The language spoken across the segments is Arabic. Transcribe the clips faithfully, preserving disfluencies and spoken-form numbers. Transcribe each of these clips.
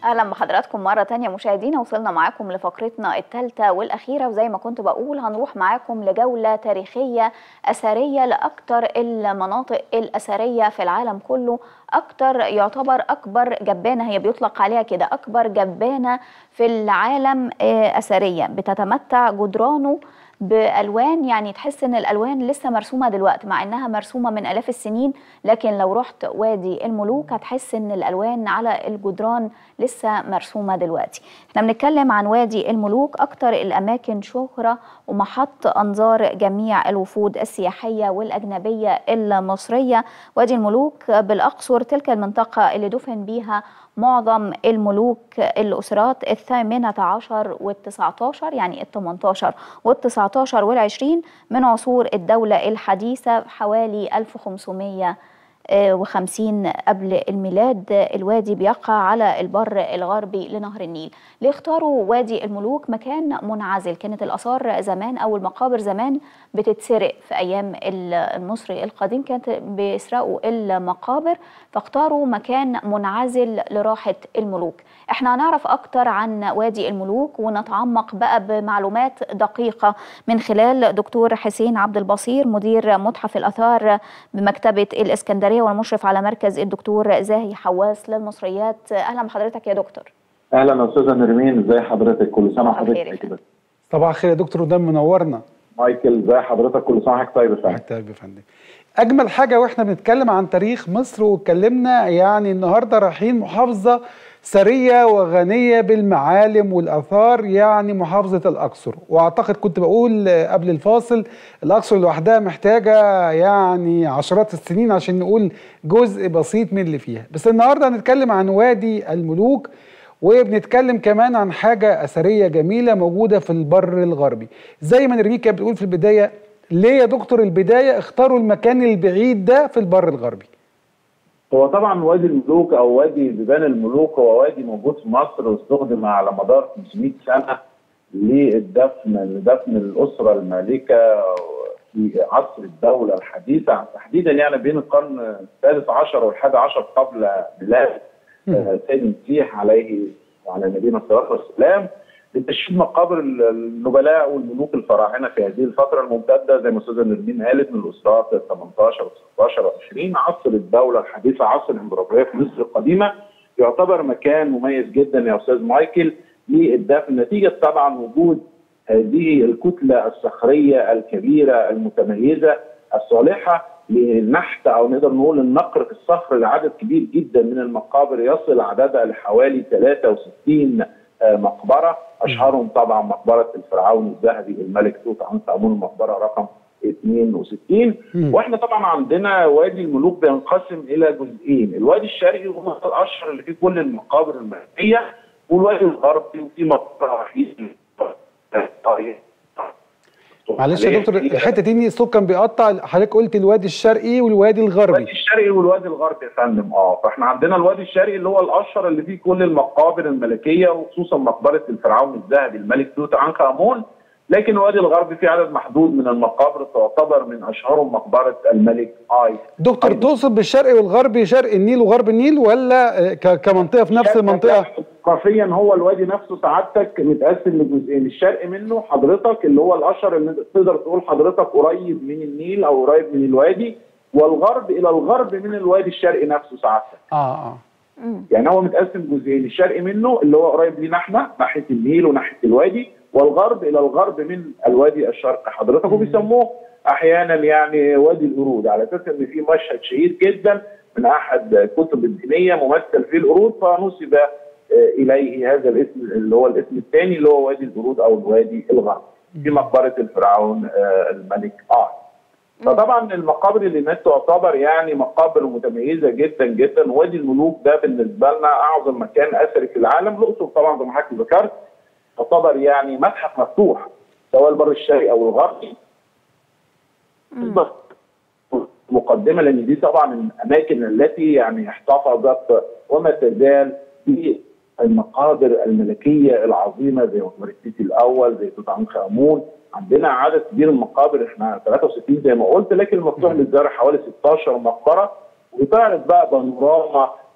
اهلا بحضراتكم مره تانية مشاهدينا. وصلنا معاكم لفقرتنا الثالثه والاخيره، وزي ما كنت بقول هنروح معاكم لجوله تاريخيه اثريه لاكثر المناطق الاثريه في العالم كله. اكتر يعتبر اكبر جبانه، هي بيطلق عليها كده اكبر جبانه في العالم اثريا، بتتمتع جدرانه بألوان، يعني تحس ان الألوان لسه مرسومة دلوقتي مع انها مرسومة من آلاف السنين، لكن لو رحت وادي الملوك هتحس ان الألوان على الجدران لسه مرسومة دلوقتي. احنا بنتكلم عن وادي الملوك، اكتر الاماكن شهرة ومحط انظار جميع الوفود السياحية والأجنبية المصرية. وادي الملوك بالأقصر تلك المنطقة اللي دفن بيها معظم الملوك الأسرات الثامنة عشر والتسعة عشر، يعني الثمانية عشر والتسعة عشر والعشرين من عصور الدولة الحديثة حوالي ألف وخمسمائة وخمسين قبل الميلاد. الوادي بيقع على البر الغربي لنهر النيل. ليه اختاروا وادي الملوك؟ مكان منعزل، كانت الآثار زمان أو المقابر زمان بتتسرق في أيام المصري القديم، كانت بيسرقوا المقابر، فاختاروا مكان منعزل لراحة الملوك. احنا هنعرف أكتر عن وادي الملوك ونتعمق بقى بمعلومات دقيقة من خلال دكتور حسين عبد البصير مدير متحف الآثار بمكتبة الإسكندرية والمشرف على مركز الدكتور زاهي حواس للمصريات. أهلا بحضرتك يا دكتور. اهلا استاذه نرمين، ازي حضرتك؟ كل سنه وحضرتك طيب. صباح الخير يا دكتور، ودام منورنا. مايكل ازي حضرتك؟ كل سنه وحضرتك طيب يا فندم. طيب يا فندم. اجمل حاجه واحنا بنتكلم عن تاريخ مصر واتكلمنا، يعني النهارده رايحين محافظه ثريه وغنيه بالمعالم والاثار، يعني محافظه الاقصر. واعتقد كنت بقول قبل الفاصل الاقصر لوحدها محتاجه يعني عشرات السنين عشان نقول جزء بسيط من اللي فيها. بس النهارده هنتكلم عن وادي الملوك، وبنتكلم كمان عن حاجة أثرية جميلة موجودة في البر الغربي. زي ما نرمين كانت بتقول في البداية، ليه يا دكتور البداية اختاروا المكان البعيد ده في البر الغربي؟ هو طبعا وادي الملوك أو وادي بيبان الملوك هو وادي موجود في مصر، واستخدم على مدار خمسمائة سنة للدفن لدفن الأسرة المالكة في عصر الدولة الحديثة، تحديدا يعني بين القرن الثالث عشر والحادي عشر قبل ميلاد سيد المسيح عليه وعلى نبينا الصلاه والسلام، لتشييد مقابر النبلاء والملوك الفراعنه في هذه الفتره الممتده زي ما استاذه نرمين قالت من الاسرات ثمانية عشر وتسعة عشر وعشرين. عصر الدوله الحديثه، عصر الامبراطوريه في مصر القديمه، يعتبر مكان مميز جدا يا استاذ مايكل للدفن، نتيجه طبعا وجود هذه الكتله الصخريه الكبيره المتميزه الصالحه للنحت او نقدر نقول النقر في الصخر لعدد كبير جدا من المقابر، يصل عددها لحوالي ثلاثة وستين مقبره، اشهرهم طبعا مقبره الفرعون الذهبي الملك توت عنخ امون، المقبره رقم اثنين وستين. واحنا طبعا عندنا وادي الملوك بينقسم الى جزئين، الوادي الشرقي وهو الاشهر اللي فيه كل المقابر الملكيه، والوادي الغربي وفيه مقبره وحيده. معلش يا دكتور الحته دي الصوت كان بيقطع، حضرتك قلت الوادي الشرقي والوادي الغربي. الوادي الشرقي والوادي الغربي يا فندم. اه فاحنا عندنا الوادي الشرقي اللي هو الاشهر اللي فيه كل المقابر الملكيه، وخصوصا مقبره الفرعون الذهبي الملك توت عنخ امون، لكن الوادي الغربي فيه عدد محدود من المقابر، تعتبر من اشهرهم مقبره الملك اي. دكتور تقصد بالشرقي والغربي شرق النيل وغرب النيل، ولا كمنطقه في نفس المنطقه؟ جغرافيا هو الوادي نفسه سعادتك متقسم لجزئين، الشرق منه حضرتك اللي هو الاشهر اللي تقدر تقول حضرتك قريب من النيل او قريب من الوادي، والغرب الى الغرب من الوادي الشرقي نفسه سعادتك. اه اه يعني هو متقسم جزئين، الشرق منه اللي هو قريب لينا احنا ناحيه النيل وناحيه الوادي، والغرب الى الغرب من الوادي الشرقي حضرتك، وبيسموه احيانا يعني وادي القرود، على اساس ان في مشهد شهير جدا من احد الكتب الدينيه ممثل فيه القرود، فنسب اليه هذا الاسم اللي هو الاسم الثاني اللي هو وادي القرود او الوادي الغربي في مقبره الفرعون الملك آه. فطبعا المقابر اللي هناك تعتبر يعني مقابر متميزه جدا جدا. وادي الملوك ده بالنسبه لنا اعظم مكان اثري في العالم، الاقصر طبعا زي ما حضرتك ذكرت تعتبر يعني متحف مفتوح سواء البر الشرقي او الغربي. مقدمه لان دي طبعا الاماكن التي يعني احتفظت وما تزال في المقابر الملكيه العظيمه زي مقبره سيتي الاول، زي توت عنخ امون. عندنا عدد كبير من المقابر، احنا ثلاثة وستين زي ما قلت، لكن المفتوح للزياره حوالي ستاشر مقبره، وبتعرض بقى بانوراما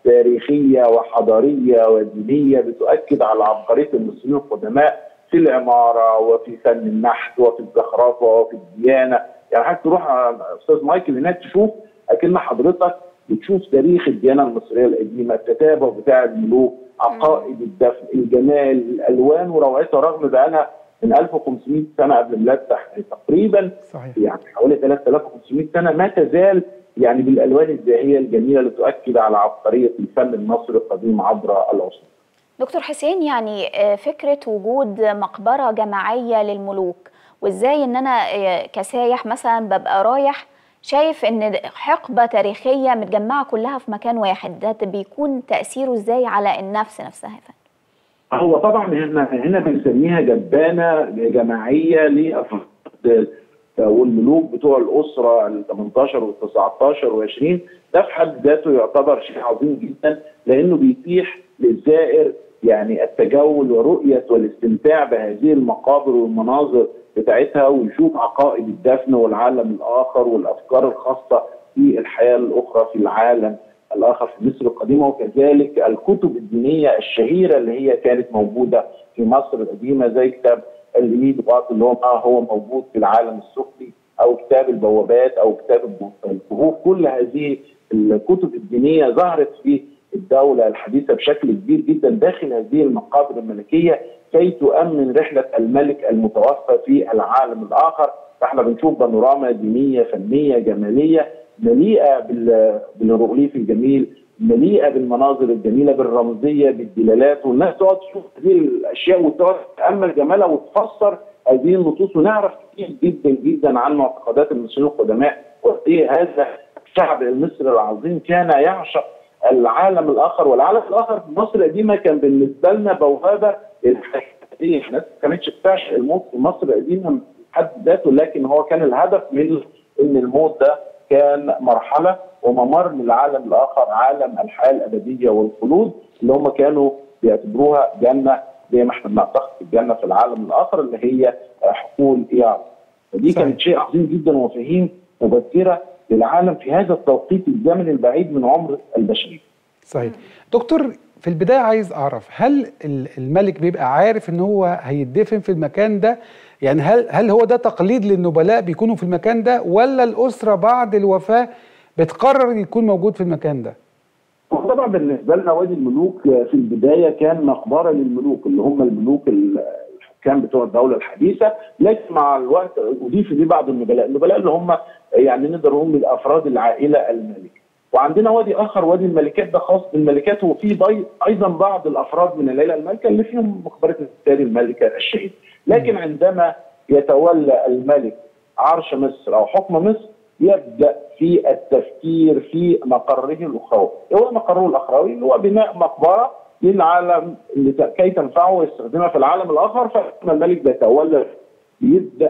تاريخيه وحضاريه ودينيه بتؤكد على عبقريه المصريين القدماء في العماره وفي فن النحت وفي الزخرفه وفي الديانه. يعني حضرتك تروح استاذ مايكل هناك تشوف اكن حضرتك بتشوف تاريخ الديانه المصريه القديمه، التتابع بتاع الملوك، عقائد الدفن، الجمال، الالوان وروعتها، رغم بقالها من ألف وخمسمائة سنه قبل الميلاد تقريبا. صحيح. يعني حوالي ثلاثة آلاف وخمسمائة سنه ما تزال يعني بالالوان الزاهيه الجميله اللي تؤكد على عبقريه الفن المصري القديم عبر العصور. دكتور حسين، يعني فكره وجود مقبره جماعيه للملوك، وازاي ان انا كسايح مثلا ببقى رايح شايف ان حقبه تاريخيه متجمعه كلها في مكان واحد، ده بيكون تاثيره ازاي على النفس نفسها يا فندم؟ هو طبعا هنا هنا بنسميها جبانه جماعيه لافراد والملوك بتوع الاسره ال ثمانية عشر وال تسعة عشر وعشرين. ده في حد ذاته يعتبر شيء عظيم جدا، لانه بيتيح للزائر يعني التجول ورؤيه والاستمتاع بهذه المقابر والمناظر بتاعتها، ويشوف عقائد الدفن والعالم الاخر والافكار الخاصه في الحياه الاخرى في العالم الاخر في مصر القديمه، وكذلك الكتب الدينيه الشهيره اللي هي كانت موجوده في مصر القديمه زي كتاب الإيد باط اللي هو ما هو موجود في العالم السفلي، او كتاب البوابات، او كتاب الكهوف. كل هذه الكتب الدينيه ظهرت في الدوله الحديثه بشكل كبير جدا داخل هذه المقابر الملكيه كي تؤمن رحله الملك المتوفى في العالم الاخر. فاحنا بنشوف بانوراما دينيه فنيه جماليه مليئه بالهيروغليف الجميل، مليئه بالمناظر الجميله بالرمزيه بالدلالات، والناس تقعد تشوف هذه الاشياء وتقعد تتامل جمالها وتفسر هذه النصوص، ونعرف كثير جدا جدا عن معتقدات المصريين القدماء وايه هذا الشعب المصري العظيم كان يعشق العالم الاخر. والعالم الاخر في مصر القديمه كان بالنسبه لنا بوابه للحياه. الناس ما كانتش بتعشق الموت في مصر القديمه بحد ذاته، لكن هو كان الهدف منه ان الموت ده كان مرحله وممر للعالم الاخر، عالم الحياه الابديه والخلود اللي هم كانوا بيعتبروها جنه زي ما احنا بنعتقد الجنه في العالم الاخر اللي هي حقول اياه. ودي كانت شيء عظيم جدا ومفاهيم مبكره للعالم في هذا التوقيت الزمني البعيد من عمر البشريه. صحيح. دكتور، في البدايه عايز اعرف، هل الملك بيبقى عارف ان هو هيدفن في المكان ده؟ يعني هل هل هو ده تقليد للنبلاء بيكونوا في المكان ده، ولا الاسره بعد الوفاه بتقرر يكون موجود في المكان ده؟ طبعا بالنسبه لنا وادي الملوك في البدايه كان مقبره للملوك اللي هم الملوك الحكام بتوع الدوله الحديثه، لكن مع الوقت اضيف ليه بعض النبلاء، النبلاء اللي هم يعني نقدر نقول من افراد العائله الملكه. وعندنا وادي اخر وادي الملكات، ده خاص بالملكات، وفيه ايضا بعض الافراد من العائله الملكه اللي فيهم مقبره السيده الملكه الشهيد. لكن عندما يتولى الملك عرش مصر او حكم مصر يبدا في التفكير في مقره الاخروي. هو مقره الاخروي اللي هو بناء مقبره للعالم اللي كي تنفعه ويستخدمها في العالم الاخر. فلما الملك بيتولى بيبدا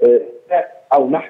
او نحت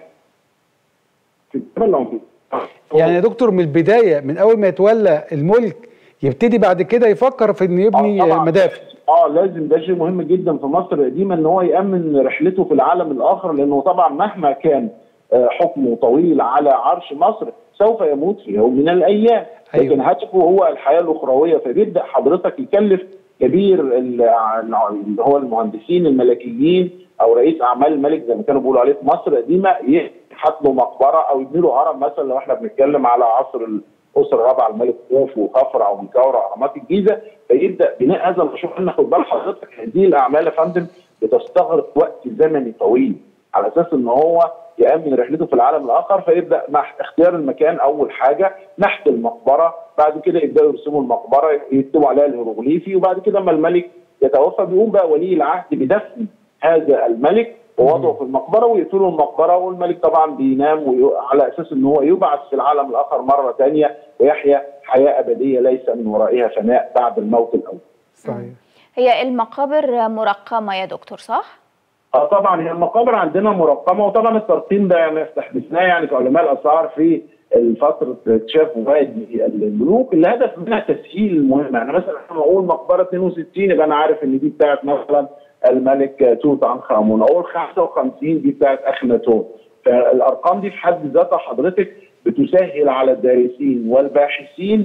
يعني يا دكتور من البدايه، من اول ما يتولى الملك يبتدي بعد كده يفكر في انه يبني آه مدافن. اه لازم، ده شيء مهم جدا في مصر القديمه ان هو يامن رحلته في العالم الاخر، لانه طبعا مهما كان حكمه طويل على عرش مصر سوف يموت في يوم من الايام. أيوة. لكن هدفه هو الحياه الاخرويه، فبيبدا حضرتك يكلف كبير اللي هو المهندسين الملكيين او رئيس اعمال الملك زي ما كانوا بيقولوا عليه في مصر القديمه يحط له مقبره او يبني له هرم. مثلا لو احنا بنتكلم على عصر الاسره الرابعه الملك خوف وخفرع او منكوره واهرامات الجيزه، فيبدا بناء هذا المشروع. احنا خد بال حضرتك هذه الاعمال يا فندم بتستغرق وقت زمني طويل على اساس ان هو يامن رحلته في العالم الاخر. فيبدا مع اختيار المكان اول حاجه نحت المقبره، بعد كده يبداوا يرسموا المقبره يكتبوا عليها الهيروغليفي، وبعد كده لما الملك يتوفى بيقوم بقى ولي العهد بدفن هذا الملك ووضعه في المقبره ويقتلوا المقبره، والملك طبعا بينام على اساس ان هو يبعث في العالم الاخر مره ثانيه ويحيا حياه ابديه ليس من ورائها فناء بعد الموت الاول. صحيح. هي المقابر مرقمه يا دكتور صح؟ اه طبعا هي المقابر عندنا مرقمه، وطبعا الترقيم ده يعني استحدثناه يعني في علماء الاثار في الفتره اكتشاف وادي الملوك. الهدف منها تسهيل المهمه، يعني مثلا لما اقول مقبره اثنين وستين يبقى انا عارف ان دي بتاعت مثلا الملك توت عنخ امون، اقول خمسة وخمسين دي بتاعت اخناتون. فالارقام دي في حد ذاتها حضرتك بتسهل على الدارسين والباحثين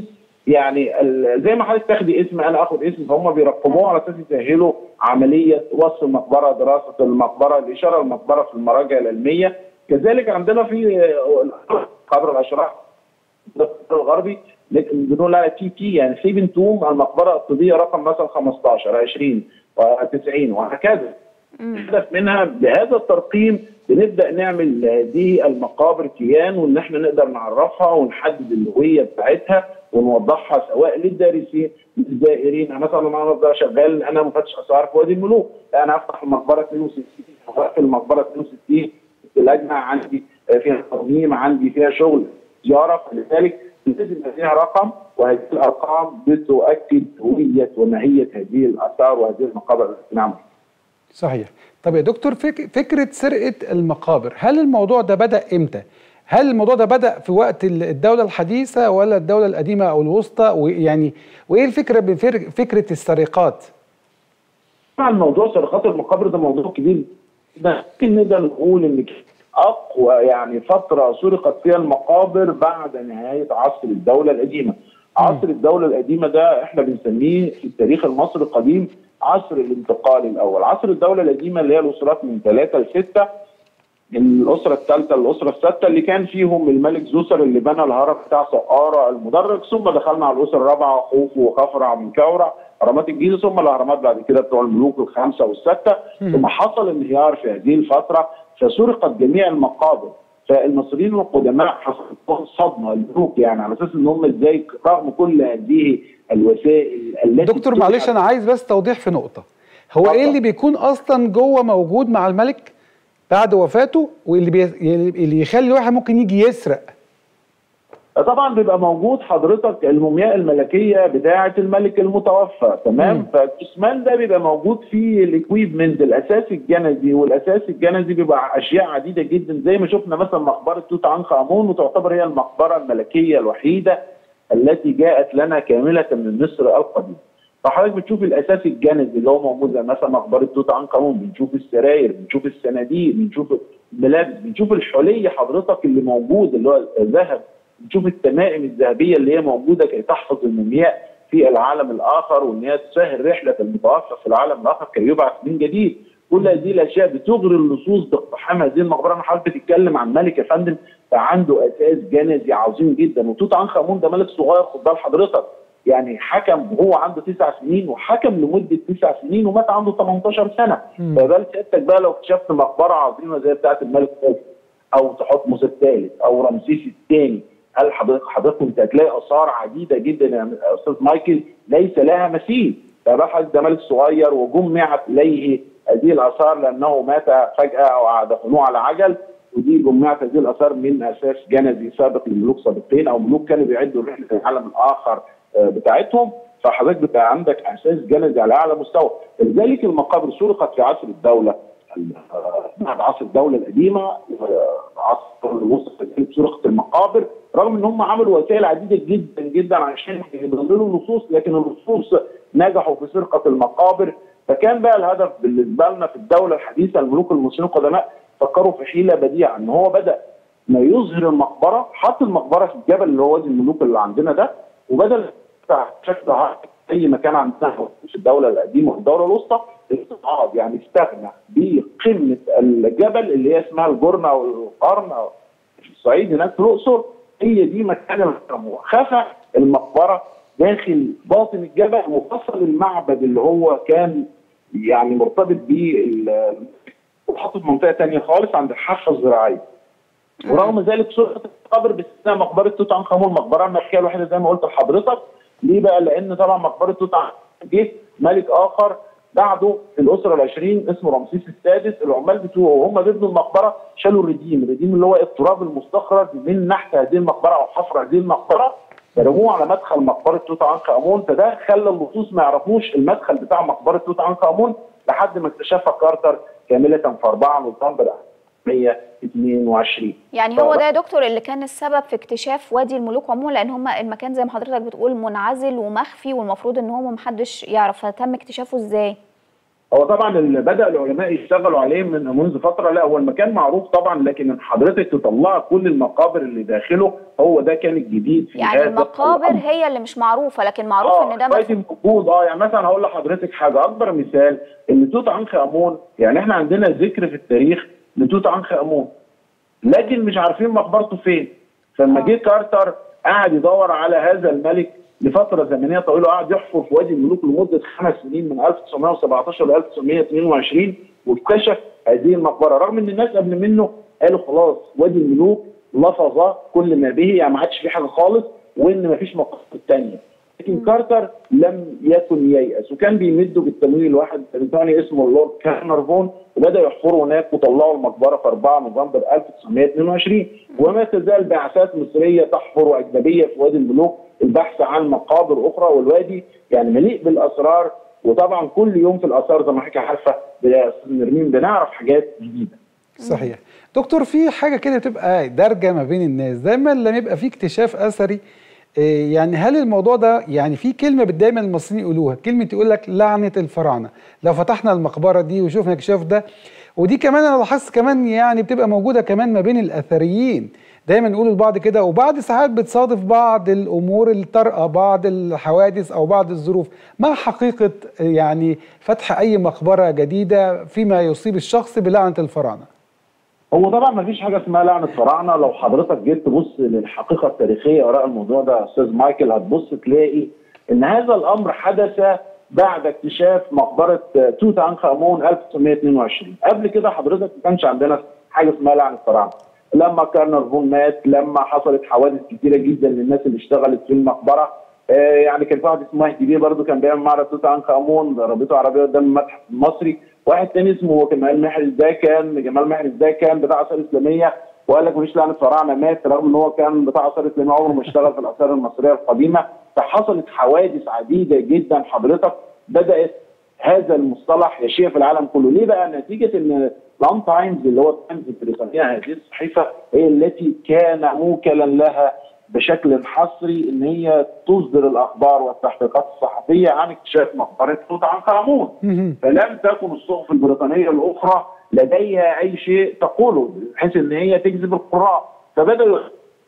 يعني زي ما حضرتك تاخدي اسم انا اخد اسم، فهم بيرقموه على اساس يسهلوا عمليه وصف المقبره، دراسه المقبره، الاشاره للمقبره في المراجع العلميه. كذلك عندنا في قبر الاشراف الغربي بنقول لها تي تي يعني سيفن توم، المقبره الطبيه رقم مثلا خمستاشر عشرين وتسعين وهكذا. الهدف منها بهذا الترقيم بنبدا نعمل هذه المقابر كيان، وان احنا نقدر نعرفها ونحدد الهويه بتاعتها ونوضحها سواء للدارسين للزائرين. مثلا انا ابدا شغال انا مفتش اثار في وادي الملوك، انا افتح المقبره اثنين وستين واقفل المقبره اثنين وستين، اللجنه عندي فيها ترميم، عندي فيها شغل زياره، فلذلك لازم فيها رقم، وهذه الارقام بتؤكد هويه وماهيه هذه الاثار وهذه المقابر. نعم صحيح. طب يا دكتور، فك فكره سرقه المقابر، هل الموضوع ده بدا امتى؟ هل الموضوع ده بدا في وقت الدوله الحديثه ولا الدوله القديمه او الوسطى؟ ويعني وايه الفكره بفكره السرقات؟ طبعا موضوع سرقات المقابر ده موضوع كبير، ممكن نقدر نقول ان اقوى يعني فتره سرقت فيها المقابر بعد نهايه عصر الدوله القديمه. عصر الدوله القديمه ده احنا بنسميه في التاريخ المصري القديم عصر الانتقال الاول. عصر الدوله القديمه اللي هي الاسرات من ثلاثه لسته، الاسره الثالثه الاسره السادسه اللي كان فيهم الملك زوسر اللي بنى الهرم بتاع سقاره المدرج، ثم دخلنا على الاسره الرابعه خوفو وخفرع من كورع اهرامات الجيزه، ثم الاهرامات بعد كده بتوع الملوك الخمسه والسته. ثم حصل انهيار في هذه الفتره فسرقت جميع المقابر. فالمصريين القدماء حصلت صدمه الملوك يعني على اساس ان هم ازاي رغم كل هذه الوسائل التي دكتور معلش انا عايز بس توضيح في نقطه، هو أطلع. ايه اللي بيكون اصلا جوه موجود مع الملك بعد وفاته واللي بي... اللي يخلي الواحد ممكن يجي يسرق؟ طبعا بيبقى موجود حضرتك المومياء الملكيه بتاعه الملك المتوفى، تمام؟ فالجثمان ده بيبقى موجود فيه الاكويبمنت الاساس الجنزي، والاساس الجنزي بيبقى اشياء عديده جدا زي ما شفنا مثلا مقبره توت عنخ امون، وتعتبر هي المقبره الملكيه الوحيده التي جاءت لنا كامله من مصر القديم. فحضرتك بتشوف الاساس الجنزي اللي هو موجود زي مثلا مقبره توت عنخ امون، بنشوف السراير، بنشوف الصناديق، بنشوف الملابس، بنشوف الحلي حضرتك اللي موجود اللي هو الذهب، بنشوف التمائم الذهبيه اللي هي موجوده كي تحفظ المومياء في العالم الاخر، وان هي تسهل رحله المتوفى في العالم الاخر كي يبعث من جديد. كل هذه الاشياء بتغري اللصوص باقتحام هذه المقبره. انا حضرتك بتتكلم عن ملك يا فندم فعنده اساس جنزي عظيم جدا، وتوت عنخ امون ده ملك صغير خد بال حضرتك، يعني حكم وهو عنده تسع سنين وحكم لمده تسع سنين ومات عنده ثمانية عشر سنه. فبال سيادتك بقى لو اكتشفت مقبره عظيمه زي بتاعه الملك خوفو او تحتمس الثالث او رمسيس الثاني، هل حضرتك حضرتك انت هتلاقي اثار عديده جدا يا استاذ مايكل ليس لها مثيل. فبقى ده ملك صغير وجمعت اليه هذه الاثار لانه مات فجاه او دفنوه على عجل، ودي جمعت هذه الاثار من اساس جنزي سابق لملوك سابقين او ملوك كانوا بيعدوا رحله العالم الاخر بتاعتهم. فحضرتك بيبقى عندك اساس جنزي على اعلى مستوى. لذلك المقابر سرقت في عصر الدوله بعد عصر الدوله القديمه، عصر الوسطى سرقت المقابر، رغم ان هم عملوا وسائل عديده جدا جدا عشان يضللوا اللصوص، لكن اللصوص نجحوا في سرقه المقابر. فكان بقى الهدف بالنسبه لنا في الدوله الحديثه الملوك المصريين القدماء فكروا في حيله بديعه، ان هو بدا ما يظهر المقبره، حط المقبره في الجبل اللي هو وادي الملوك اللي عندنا ده، وبدل شكل اي مكان عندنا في الدوله القديمه والدوله الوسطى الاستعاض، يعني استغنى بقمه الجبل اللي هي اسمها الجرن او القرن او في الصعيد هناك في الاقصر، هي دي مكان الهرم. خفى المقبره داخل باطن الجبل وفصل المعبد اللي هو كان يعني مرتبط بيه وحطه في منطقه ثانيه خالص عند الحافه الزراعيه. ورغم ذلك سرقت المقابر باستثناء مقبره توت عنخ امون، المقبره الملكيه الوحيده زي ما قلت لحضرتك. ليه بقى؟ لان طبعا مقبره توت عنخ امون جه ملك اخر بعده في الاسره العشرين اسمه رمسيس السادس، العمال بتوعه وهم بيبنوا المقبره شالوا الرديم، الرديم اللي هو التراب المستخرج من نحت هذه المقبره او حفر هذه المقبره، رموه على مدخل مقبره توت عنخ امون. فده خلى اللصوص ما يعرفوش المدخل بتاع مقبره توت عنخ امون لحد ما اكتشفها كارتر كامله في أربعة نوفمبر مئة واثنين وعشرين. يعني هو ده يا دكتور اللي كان السبب في اكتشاف وادي الملوك عموما، لان هم المكان زي ما حضرتك بتقول منعزل ومخفي والمفروض ان هو محدش يعرف، فتم اكتشافه ازاي؟ هو طبعا اللي بدأ العلماء يشتغلوا عليه من منذ فتره، لا هو المكان معروف طبعا، لكن ان حضرتك تطلع كل المقابر اللي داخله هو ده كان الجديد في يعني المقابر الأمر. هي اللي مش معروفه، لكن معروف آه ان ده مدفون موجود. اه يعني مثلا هقول لحضرتك حاجه، اكبر مثال ان توت عنخ امون، يعني احنا عندنا ذكر في التاريخ لتوت عنخ امون لكن مش عارفين مقبرته فين. فلما جه كارتر قعد يدور على هذا الملك لفتره زمنيه طويله، قعد يحفر في وادي الملوك لمده خمس سنين من ألف وتسعمائة وسبعة عشر ل ألف وتسعمائة واثنين وعشرين، واكتشف هذه المقبره، رغم ان الناس قبل منه قالوا خلاص وادي الملوك لفظ كل ما به، يعني ما عادش في حاجه خالص، وان ما فيش مقابر ثانيه. لكن كارتر لم يكن ييأس، وكان بيمده بالتمويل واحد بريطاني اسمه اللورد كارنرفون، وبدأ يحفروا هناك وطلعوا المقبره في أربعة نوفمبر ألف وتسعمائة واثنين وعشرين. وما تزال بعثات مصريه تحفر واجنبيه في وادي الملوك البحث عن مقابر اخرى، والوادي يعني مليء بالاسرار. وطبعا كل يوم في الاثار زي ما حضرتك عارفه يا استاذ نرمين بنعرف حاجات جديده. صحيح. دكتور، في حاجه كده بتبقى دارجه ما بين الناس دايما لما يبقى في اكتشاف اثري، يعني هل الموضوع ده يعني في كلمه دايما المصريين يقولوها، كلمه يقول لك لعنه الفراعنه، لو فتحنا المقبره دي وشوفنا اكتشاف ده. ودي كمان انا لاحظت كمان يعني بتبقى موجوده كمان ما بين الاثريين، دايما يقولوا لبعض كده، وبعد ساعات بتصادف بعض الامور الطارئه، بعض الحوادث او بعض الظروف. ما حقيقه يعني فتح اي مقبره جديده فيما يصيب الشخص بلعنه الفراعنه؟ هو طبعا ما فيش حاجه اسمها لعنه فراعنه. لو حضرتك جيت تبص للحقيقه التاريخيه وراء الموضوع ده يا استاذ مايكل، هتبص تلاقي ان هذا الامر حدث بعد اكتشاف مقبره توت عنخ امون ألف وتسعمائة واثنين وعشرين. قبل كده حضرتك ما كانش عندنا حاجه اسمها لعنه فراعنه. لما كارنرفون مات، لما حصلت حوادث كثيره جدا للناس اللي اشتغلت في المقبره، آه يعني كان في واحد اسمه مهدي بيه برضه كان بيعمل معرض توت عنخ امون، ضربته عربيه قدام المتحف المصري. واحد تاني اسمه جمال محرز، ده كان جمال محرز ده كان بتاع اثار اسلاميه، وقال لك مفيش لعنه فراعنه، مات رغم ان هو كان بتاع اثار اسلاميه، عمره ما اشتغل في الاثار المصريه القديمه. فحصلت حوادث عديده جدا حضرتك، بدات هذا المصطلح يشيع في العالم كله. ليه بقى؟ نتيجه ان لان تايمز اللي هو التايمز البريطانيه، هذه الصحيفه هي التي كان موكلا لها بشكل حصري ان هي تصدر الاخبار والتحقيقات الصحفيه عن اكتشاف مقبره توت عنخ امون. فلم تكن الصحف البريطانيه الاخرى لديها اي شيء تقوله بحيث ان هي تجذب القراء، فبدأوا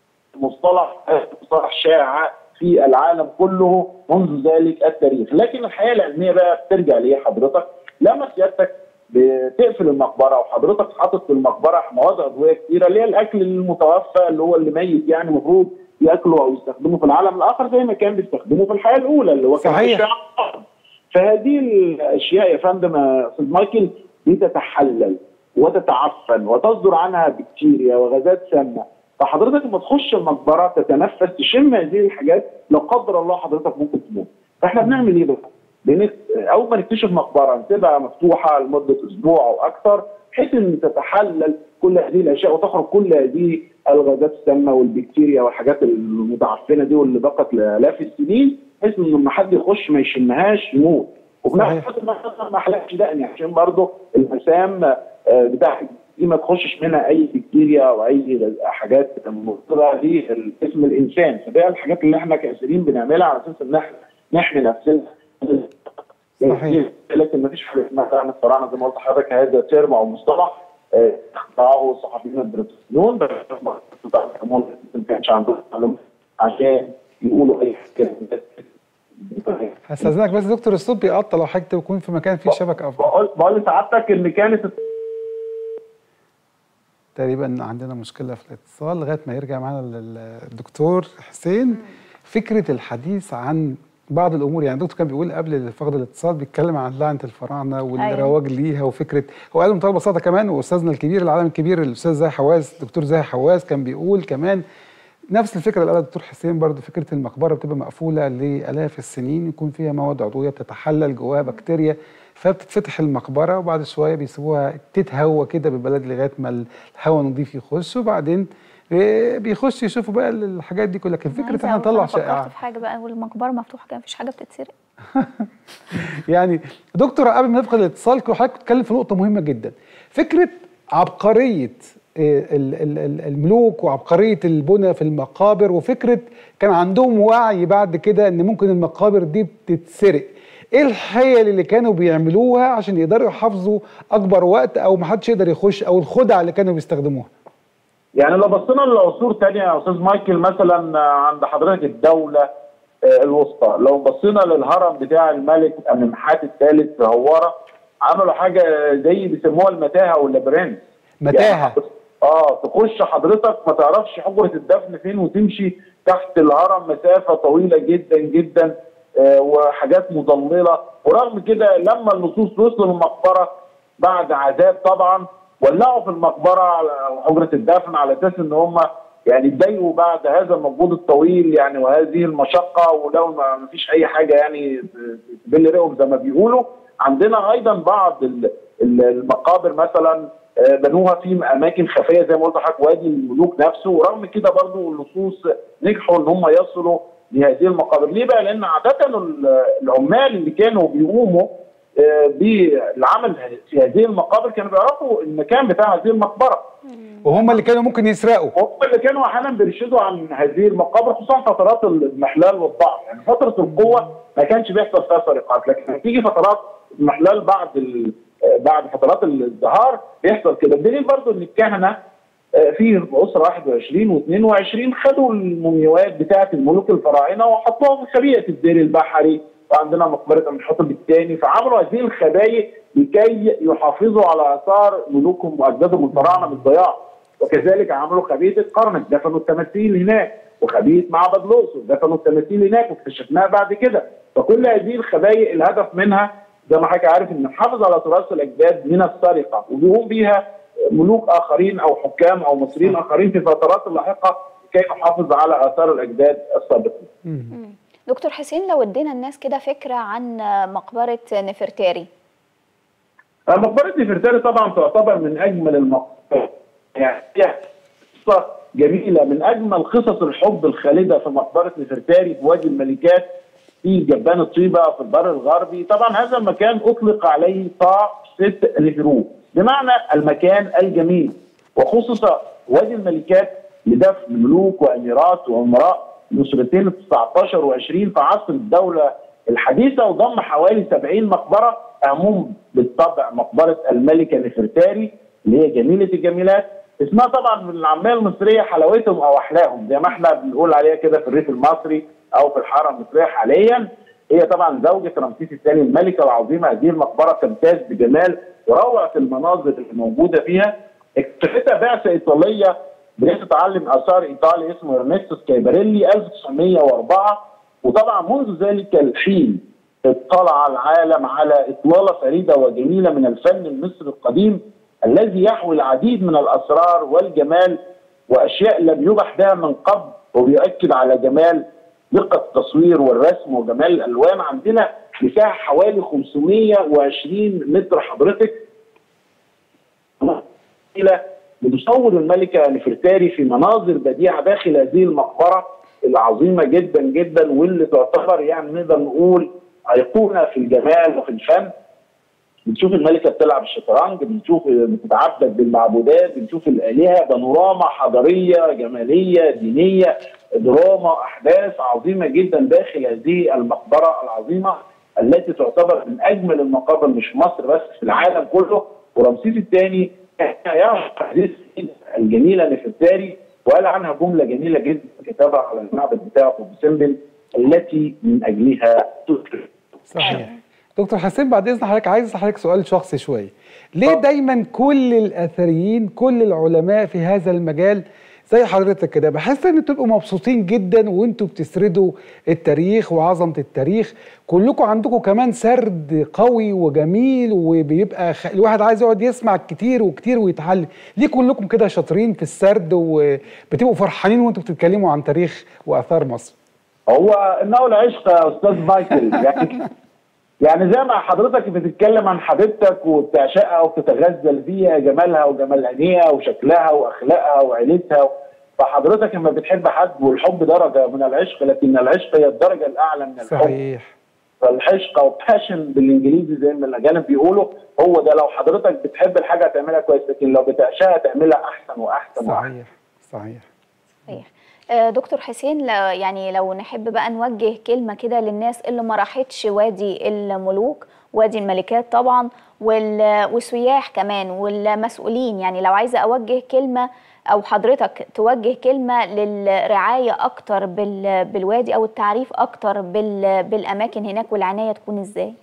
مصطلح مصطلح شائع في العالم كله منذ ذلك التاريخ. لكن الحياه العلميه بقى بترجع ليه حضرتك؟ لما سيادتك بتقفل المقبره وحضرتك حاطط في المقبره مواد عضويه كثيره اللي هي الاكل المتوفى اللي هو اللي ميت، يعني المفروض ياكلوا او يستخدموا في العالم الاخر زي ما كان بيستخدموا في الحياه الاولى اللي هو كان صحيح. فهذه الاشياء يا فندم يا استاذ مايكل بتتحلل وتتعفن وتصدر عنها بكتيريا وغازات سامه، فحضرتك لما تخش المقبره تتنفس تشم هذه الحاجات لا قدر الله حضرتك ممكن تموت. فاحنا بنعمل ايه بقى؟ بنك... اول ما نكتشف مقبره نسيبها مفتوحه لمده اسبوع او اكثر بحيث ان تتحلل كل هذه الاشياء وتخرج كل هذه الغازات السامه والبكتيريا والحاجات المتعفنه دي واللي بقت لالاف السنين، بحيث ان لما حد يخش ما يشمهاش يموت. وفي نفس الوقت ما حلقش دقني عشان برضه المسام بتاعت دي ما تخشش منها اي بكتيريا او اي حاجات مضره لجسم الانسان. فده الحاجات اللي احنا كاسرين بنعملها على اساس ان احنا نحمي نفسنا. صحيح. لكن ما فيش حاجه اسمها لعنه فراعنه زي ما قلت لحضرتك، هذا ترم او مصطلح اخترعه الصحفيين البريطانيون ما كانش عندهم معلومات عشان يقولوا اي حاجه. هستاذنك بس دكتور الصوت بيقطع، لو حضرتك تكون في مكان فيه شبكه افضل. بقول بقول لسعادتك ان كانت تقريبا عندنا مشكله في الاتصال لغايه ما يرجع معانا الدكتور حسين. فكره الحديث عن بعض الامور، يعني الدكتور كان بيقول قبل فقد الاتصال بيتكلم عن لعنه الفراعنه والرواج ليها، وفكره هو قال بمنتهى البساطه كمان، واستاذنا الكبير العالم الكبير الاستاذ زاهي حواس الدكتور زاهي حواس كان بيقول كمان نفس الفكره اللي قالها الدكتور حسين برضه، فكره المقبره بتبقى مقفوله لالاف السنين يكون فيها مواد عضويه بتتحلل جواها بكتيريا، فبتتفتح المقبره وبعد شويه بيسيبوها تتهوى كده بالبلد لغايه ما الهواء النظيف يخش، وبعدين بيخش يشوفوا بقى الحاجات دي كلها. لكن فكره احنا نطلع شائعه. فكرت في حاجه بقى، والمقبره مفتوحه كده مفيش حاجه بتتسرق. يعني دكتور قبل ما نفقد الاتصال حضرتك بتتكلم في نقطه مهمه جدا، فكره عبقريه الملوك وعبقريه البنى في المقابر، وفكره كان عندهم وعي بعد كده ان ممكن المقابر دي بتتسرق. ايه الحيل اللي كانوا بيعملوها عشان يقدروا يحافظوا اكبر وقت او ما حدش يقدر يخش، او الخدع اللي كانوا بيستخدموها؟ يعني لو بصينا لعصور ثانيه يا استاذ مايكل، مثلا عند حضرتك الدوله الوسطى، لو بصينا للهرم بتاع الملك امنحات الثالث في هواره، عملوا حاجه زي بيسموها المتاهه واللابرنت. متاهه يعني اه تخش حضرتك ما تعرفش حجره الدفن فين، وتمشي تحت الهرم مسافه طويله جدا جدا، آه وحاجات مضلله. ورغم كده لما اللصوص وصلوا المقبره بعد عذاب طبعا، ولعوا في المقبره على حجره الدفن على اساس ان هم يعني اتضايقوا بعد هذا المجهود الطويل يعني وهذه المشقه، ولو ما فيش اي حاجه يعني تبل ريقهم زي ما بيقولوا. عندنا ايضا بعض المقابر مثلا بنوها في اماكن خفيه زي ما قلت لحضرتك، وادي الملوك نفسه، ورغم كده برضه اللصوص نجحوا ان هم يصلوا لهذه المقابر. ليه بقى؟ لان عاده العمال اللي كانوا بيقوموا بالعمل في هذه المقابر كانوا بيعرفوا المكان بتاع هذه المقبره، وهم اللي كانوا ممكن يسرقوا، هم اللي كانوا احيانا بيرشدوا عن هذه المقابر، خصوصا فترات الاضمحلال والضعف. يعني فتره القوه ما كانش بيحصل فيها سرقات، لكن تيجي فترات الاضمحلال بعد بعد فترات الازدهار بيحصل كده. الدليل برضه ان الكهنه في اسره واحد وعشرين واثنين وعشرين خدوا المومياوات بتاعه الملوك الفراعنه وحطوها في خبيئه الدير البحري، وعندنا مقبره امنحتب الثاني، فعملوا هذه الخبايا لكي يحافظوا على اثار ملوكهم واجدادهم الفراعنه بالضياع. وكذلك عملوا خبيئه الكرنك، دفنوا التماثيل هناك، وخبيئه معبد الاقصر دفنوا التماثيل هناك واكتشفناها بعد كده. فكل هذه الخبايا الهدف منها زي ما حضرتك عارف ان نحافظ على تراث الاجداد من السرقه، وبيقوم بيها ملوك اخرين او حكام او مصريين اخرين في فترات لاحقه لكي نحافظ على اثار الاجداد السابقين. دكتور حسين، لو ادينا الناس كده فكره عن مقبره نفرتاري. مقبره نفرتاري طبعا تعتبر من اجمل المقابر، يعني هي قصه جميله، من اجمل قصص الحب الخالده في مقبره نفرتاري في وادي الملكات في جبان الطيبه في البر الغربي. طبعا هذا المكان اطلق عليه طاق ست نفرو، بمعنى المكان الجميل، وخصص وادي الملكات لدفن ملوك واميرات وامراء الاسرتين ال تسعتاشر وعشرين في عصر الدوله الحديثه، وضم حوالي سبعين مقبره، اهمهم بالطبع مقبره الملكه نفرتاري اللي هي جميله الجميلات. اسمها طبعا من العاميه المصريه حلاوتهم او احلاهم، زي ما احنا بنقول عليها كده في الريف المصري او في الحاره المصريه حاليا. هي طبعا زوجة رمسيس الثاني الملكه العظيمه. هذه المقبره تمتاز بجمال وروعه المناظر اللي موجوده فيها. اكتشفتها بعثه ايطاليه بتتعلم اثار ايطالي اسمه ارنستوس كايباريلي ألف وتسعمائة وأربعة، وطبعا منذ ذلك الحين اطلع العالم على اطلاله فريده وجميله من الفن المصري القديم الذي يحوي العديد من الاسرار والجمال واشياء لم يبح بها من قبل، وبيؤكد على جمال دقه التصوير والرسم وجمال الالوان. عندنا مساحه حوالي خمسمائة وعشرين متر حضرتك بتصور الملكه نفرتاري في مناظر بديعه داخل هذه المقبره العظيمه جدا جدا، واللي تعتبر يعني نقدر نقول ايقونه في الجمال وفي الفن. بنشوف الملكه بتلعب الشطرنج، بنشوف بتتعبد بالمعبودات، بنشوف الالهه، بانوراما حضاريه جماليه دينيه، دراما، احداث عظيمه جدا داخل هذه المقبره العظيمه التي تعتبر من اجمل المقابر مش في مصر بس في العالم كله. ورمسيس الثاني يعرف هذه الجميله نفرتاري وقال عنها جمله جميله جدا كتبها على المعبد بتاعه في سمبل التي من اجلها تذكر. صحيح. دكتور حسين بعد اذن حضرتك عايز اسالك سؤال شخصي شويه، ليه دايما كل الاثريين كل العلماء في هذا المجال زي حضرتك كده بحس ان تبقوا مبسوطين جدا وانتوا بتسردوا التاريخ وعظمه التاريخ، كلكم عندكم كمان سرد قوي وجميل وبيبقى خ... الواحد عايز يقعد يسمع كتير وكتير ويتعلم، ليه كلكم كده شاطرين في السرد وبتبقوا فرحانين وانتوا بتتكلموا عن تاريخ واثار مصر؟ هو انه العشق يا استاذ مايكل، يعني يعني زي ما حضرتك بتتكلم عن حبيبتك وبتعشقها وبتتغزل فيها جمالها وجمال عينيها وشكلها واخلاقها وعيلتها، فحضرتك لما بتحب حد والحب درجه من العشق، لكن العشق هي الدرجه الاعلى من الحب. صحيح. فالعشق او باشن بالانجليزي زي ما الاجانب بيقولوا، هو ده. لو حضرتك بتحب الحاجه هتعملها كويس، لكن لو بتعشقها تعملها احسن واحسن صحيح. واحسن. صحيح. صحيح. دكتور حسين، يعني لو نحب بقى نوجه كلمة كده للناس اللي ما راحتش وادي الملوك، وادي الملكات طبعا، والسياح كمان والمسؤولين، يعني لو عايزة أوجه كلمة أو حضرتك توجه كلمة للرعاية أكتر بالوادي أو التعريف أكتر بالأماكن هناك والعناية تكون إزاي؟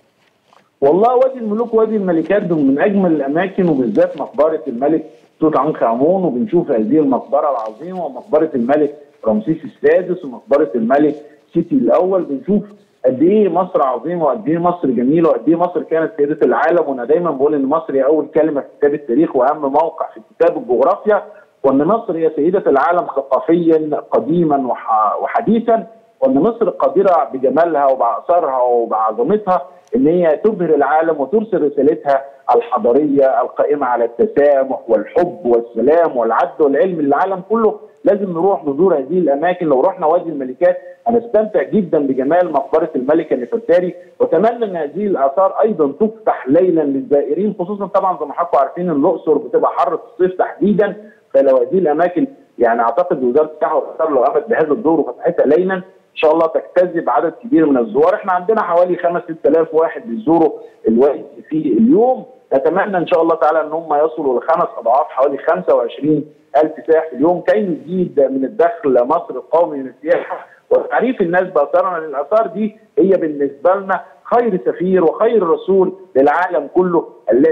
والله وادي الملوك وادي الملكات دول من أجمل الأماكن، وبالذات مقبرة الملك توت عنخ آمون، وبنشوف هذه المقبرة العظيمة ومقبرة الملك رمسيس السادس ومقبرة الملك سيتي الأول. بنشوف قد ايه مصر عظيمه وقد ايه مصر جميله وقد ايه مصر كانت سيده العالم. وانا دايما بقول ان مصر هي اول كلمه في كتاب التاريخ واهم موقع في كتاب الجغرافيا، وان مصر هي سيده العالم ثقافيا قديما وحديثا، وان مصر قادره بجمالها وباثارها وبعظمتها ان هي تبهر العالم وترسل رسالتها الحضاريه القائمه على التسامح والحب والسلام والعدل والعلم للعالم كله. لازم نروح نزور هذه الاماكن. لو رحنا وادي الملكات هنستمتع جدا بجمال مقبره الملكه نفرتاري، واتمنى ان هذه الاثار ايضا تفتح ليلا للزائرين، خصوصا طبعا زي ما حضراتكم عارفين الاقصر بتبقى حر في الصيف تحديدا، فلو هذه الاماكن يعني اعتقد وزاره السياحه والاثار لو قامت بهذا الدور وفتحتها ليلا ان شاء الله تجتذب عدد كبير من الزوار. احنا عندنا حوالي خمسة ستة آلاف واحد بيزوروا الوادي في اليوم، نتمنى ان شاء الله تعالى ان هم يصلوا لخمس اضعاف حوالي خمسة وعشرين ألف سائح في اليوم كي نزيد من الدخل مصر القومي من السياحه وتعريف الناس باثارنا. لان الاثار دي هي بالنسبه لنا خير سفير وخير رسول للعالم كله،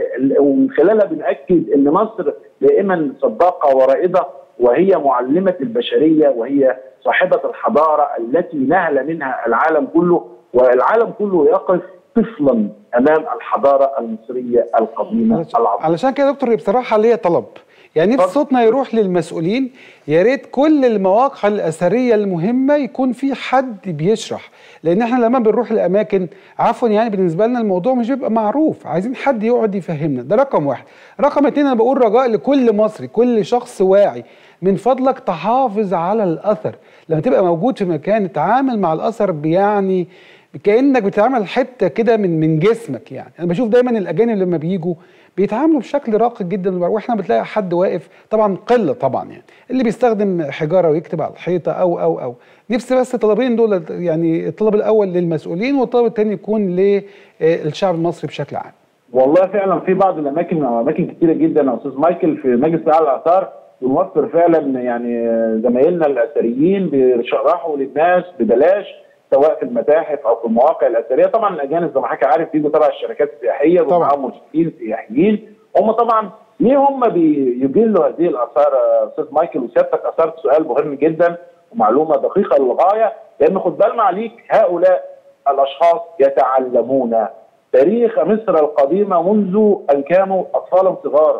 ومن خلالها بنأكد ان مصر دائما سباقه ورائده، وهي معلمه البشريه، وهي صاحبه الحضاره التي نهل منها العالم كله، والعالم كله يقف طفلا امام الحضاره المصريه القديمه العظيمه. علشان كده يا دكتور بصراحه ليا طلب، يعني نفس صوتنا يروح للمسؤولين، يا ريت كل المواقع الاثريه المهمه يكون في حد بيشرح، لان احنا لما بنروح الاماكن عفوا يعني بالنسبه لنا الموضوع مش بيبقى معروف، عايزين حد يقعد يفهمنا. ده رقم واحد. رقم اتنين انا بقول رجاء لكل مصري، كل شخص واعي، من فضلك تحافظ على الاثر. لما تبقى موجود في مكان تتعامل مع الاثر يعني كانك بتعمل حته كده من من جسمك. يعني انا بشوف دايما الاجانب لما بيجوا بيتعاملوا بشكل راقي جدا، واحنا بتلاقي حد واقف طبعا قله طبعا يعني اللي بيستخدم حجاره ويكتب على الحيطه او او او نفسي بس الطلبين دول، يعني الطلب الاول للمسؤولين والطلب الثاني يكون للشعب المصري بشكل عام. والله فعلا في بعض الاماكن اماكن كثيره جدا يا استاذ مايكل في مجلس اعلى الاثار بنوفر فعلا يعني زمايلنا الاثريين بيشرحوا للناس ببلاش سواء في المتاحف او في المواقع الاثريه. طبعا الاجانب زي ما حضرتك عارف بيجوا تبع الشركات السياحيه ومعاهم مرشدين سياحيين، هم طبعا ليه هم بيجلوا هذه الاثار يا استاذ مايكل؟ وسيادتك اثرت سؤال مهم جدا ومعلومه دقيقه للغايه، لان خد بالنا عليك هؤلاء الاشخاص يتعلمون تاريخ مصر القديمه منذ ان كانوا اطفالا صغارا،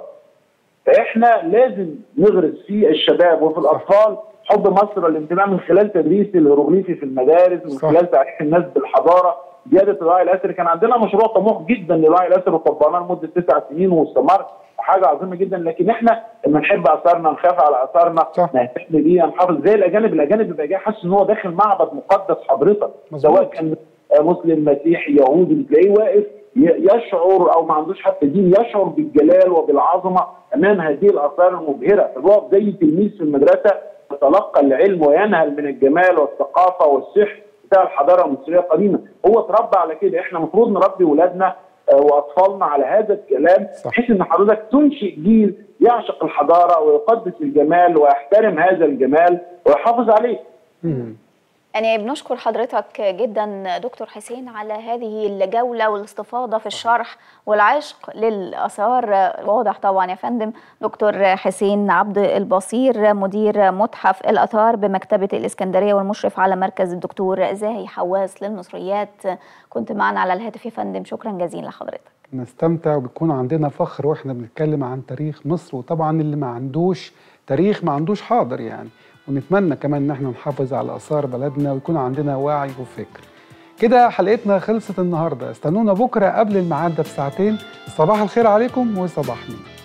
فاحنا لازم نغرس في الشباب وفي الاطفال حب مصر والانتماء من خلال تدريس الهيروغليفي في المدارس، من صح. خلال تعريف الناس بالحضاره، زياده الوعي الاثري. كان عندنا مشروع طموح جدا للوعي الاثري وطبقناه لمده تسع سنين واستمر، حاجه عظيمه جدا. لكن احنا لما نحب اثارنا نخاف على اثارنا نهتم بيها نحافظ زي الاجانب. الاجانب بيبقى جاي حاسس ان هو داخل معبد مقدس حضرتك، سواء كان مسلم مسيحي يهودي بتلاقيه واقف يشعر او ما عندوش حتى دين، يشعر بالجلال وبالعظمه امام هذه الاثار المبهره، فبيقف زي تلميذ في المدرسه يتلقى العلم وينهل من الجمال والثقافه والسحر بتاع الحضاره المصريه القديمه. هو اتربى على كده، احنا المفروض نربي اولادنا واطفالنا على هذا الكلام، بحيث ان حضرتك تنشئ جيل يعشق الحضاره ويقدس الجمال ويحترم هذا الجمال ويحافظ عليه. مم. يعني بنشكر حضرتك جدا دكتور حسين على هذه الجولة والاستفاضة في الشرح والعشق للآثار. واضح طبعا يا فندم. دكتور حسين عبد البصير مدير متحف الآثار بمكتبة الإسكندرية والمشرف على مركز الدكتور زاهي حواس للمصريات، كنت معنا على الهاتف يا فندم، شكرا جزيلا لحضرتك. نستمتع وبيكون عندنا فخر واحنا بنتكلم عن تاريخ مصر، وطبعا اللي ما عندوش تاريخ ما عندوش حاضر يعني، ونتمنى كمان ان احنا نحافظ على آثار بلدنا ويكون عندنا وعي وفكر. كده حلقتنا خلصت النهارده، استنونا بكره قبل الميعاد ده بساعتين. صباح الخير عليكم وصباح مين.